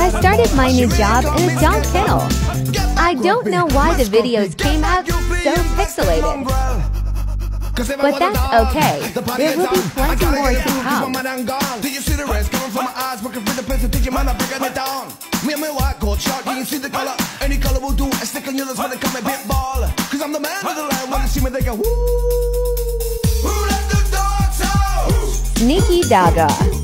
I started my new job in a dog kennel. I don't know why the videos came out so pixelated. But that's okay. There will be plenty more to come. Do you see the rest coming from my eyes? Working for the place to teach you man, I'm breaking it down. Me and my white gold shark, you can see the color. Any color will do. I stick on yours when they come a bit ball. Cause I'm the man of the land. When they see me, they go, woo. Who let the dogs out? Sneaky Dogga.